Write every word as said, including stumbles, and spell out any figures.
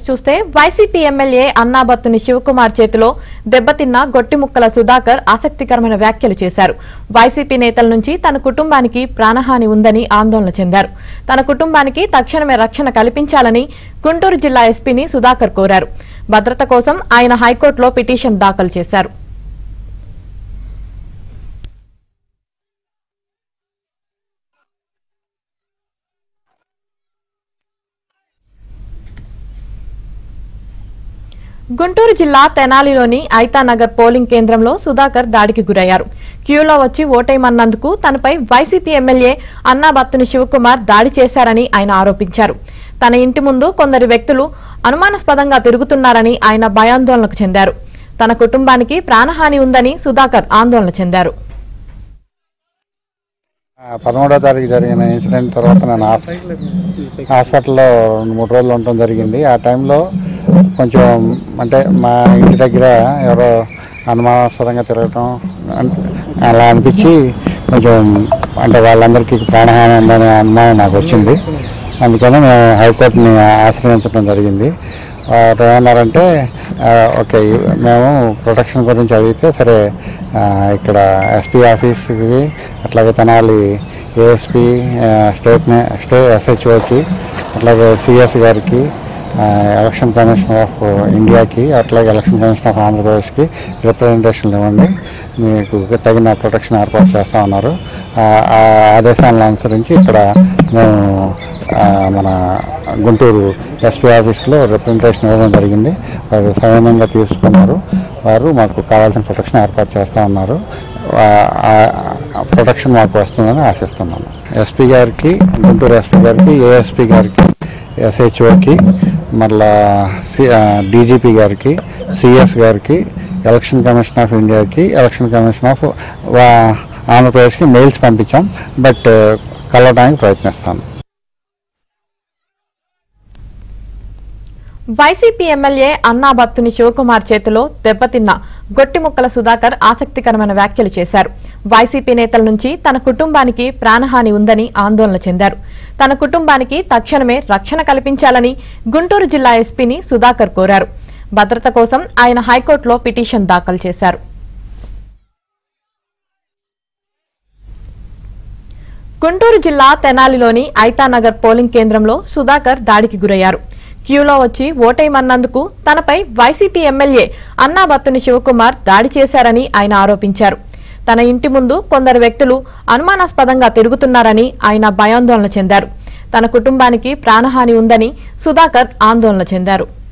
చూస్తే YCP MLA Annabathuni Shivakumar చేతిలో దెబ్బతిన్న గొట్టిముక్కల సుధాకర్ ఆసక్తికరమైన వ్యాఖ్యలు చేశారు. వైసీపీ నేతల నుంచి తన కుటుంబానికి ప్రాణహాని ఉందని ఆందోళన చెందారు. తన కుటుంబానికి తక్షణమే రక్షణ కల్పించాలని గుంటూరు జిల్లా ఎస్పీని సుధాకర్ కోరారు. భద్రత కోసం ఆయన హైకోర్టులో పిటిషన్ దాఖలు చేశారు. గుంటూరు జిల్లా తెనాలిలోని ఐతానగర్ పోలింగ్ కేంద్రంలో సుధాకర్ దాడికి గురయ్యారు. క్యూలో వచ్చి ఓటేయమన్నందుకు తనపై వైసీపీ ఎమ్మెల్యే అన్నాబత్తుని శివకుమార్ దాడి చేశారని ఆయన ఆరోపించారు. తన ఇంటి ముందు కొందరు వ్యక్తులు అనుమానాస్పదంగా తిరుగుతున్నారని ఆయన భయాందోళనకు చెందారు. తన కుటుంబానికి ప్రాణహాని ఉందని సుధాకర్ ఆందోళన చెందారు. పదమూడో తారీఖు జరిగిన ఇన్సిడెంట్ తర్వాత నేను హాస్పిటల్లో రెండు మూడు రోజులు ఉండటం జరిగింది. ఆ టైంలో కొంచెం అంటే మా ఇంటి దగ్గర ఎవరో అనుమానాస్పదంగా తిరగటం అలా అనిపించి కొంచెం అంటే వాళ్ళందరికీ ప్రాణహాని ఉందనే అనుమానం నాకు వచ్చింది. అందుకని మేము హైకోర్టుని ఆశ్రయించడం జరిగింది. వారు ఏమన్నారంటే ఓకే మేము ప్రొటెక్షన్ గురించి అడిగితే సరే ఇక్కడ ఎస్పీ ఆఫీస్కి అట్లాగే తెనాలి ఏఎస్పీ స్టేట్ స్టేట్ ఎస్హెచ్ఓకి అట్లాగే సిఎస్ గారికి ఎలక్షన్ కమిషన్ ఆఫ్ ఇండియాకి అట్లాగే ఎలక్షన్ కమిషన్ ఆఫ్ ఆంధ్రప్రదేశ్కి రిప్రజెంటేషన్లు ఇవ్వండి, మీకు తగిన ప్రొటెక్షన్ ఏర్పాటు చేస్తూ ఉన్నారు. ఆ ఆదేశాలను అనుసరించి ఇక్కడ మేము మన గుంటూరు ఎస్పీ ఆఫీస్లో రిప్రజెంటేషన్ ఇవ్వడం జరిగింది. వారు సవినయంగా తీసుకున్నారు. వారు మాకు కావాల్సిన ప్రొటెక్షన్ ఏర్పాటు చేస్తూ ఉన్నారు. ప్రొటెక్షన్ మాకు వస్తుందని ఆశిస్తున్నాను. ఎస్పీ గారికి, గుంటూరు ఎస్పీ గారికి, ఏఎస్పీ గారికి, ఎస్హెచ్ఓకి, మళ్ళా డీజీపీ గారికి, సిఎస్ గారికి, ఎలక్షన్ కమిషన్ ఆఫ్ ఇండియాకి, ఎలక్షన్ కమిషన్ ఆఫ్ ఆంధ్రప్రదేశ్కి మెయిల్స్ పంపించాం. బట్ కలవడానికి ప్రయత్నిస్తాను. వైసీపీ ఎమ్మెల్యే అన్నాబత్తుని శివకుమార్ చేతిలో దెబ్బతిన్న గొట్టిముక్కల సుధాకర్ ఆసక్తికరమైన వ్యాఖ్యలు చేశారు. వైసీపీ నేతల నుంచి తన కుటుంబానికి ప్రాణహాని ఉందని ఆందోళన చెందారు. తన కుటుంబానికి తక్షణమే రక్షణ కల్పించాలని గుంటూరు జిల్లా ఎస్పీని సుధాకర్ కోరారు. భద్రత కోసం ఆయన హైకోర్టులో పిటిషన్ దాఖలు చేశారు. గుంటూరు జిల్లా తెనాలిలోని ఐతానగర్ పోలింగ్ కేంద్రంలో సుధాకర్ దాడికి గురయ్యారు. క్యూలో వచ్చి ఓటేయమన్నందుకు తనపై వైసీపీ ఎమ్మెల్యే అన్నాబత్తుని శివకుమార్ దాడి చేశారని ఆయన ఆరోపించారు. తన ఇంటి ముందు కొందరు వ్యక్తులు అనుమానాస్పదంగా తిరుగుతున్నారని ఆయన భయాందోళన చెందారు. తన కుటుంబానికి ప్రాణహాని ఉందని సుధాకర్ ఆందోళన చెందారు.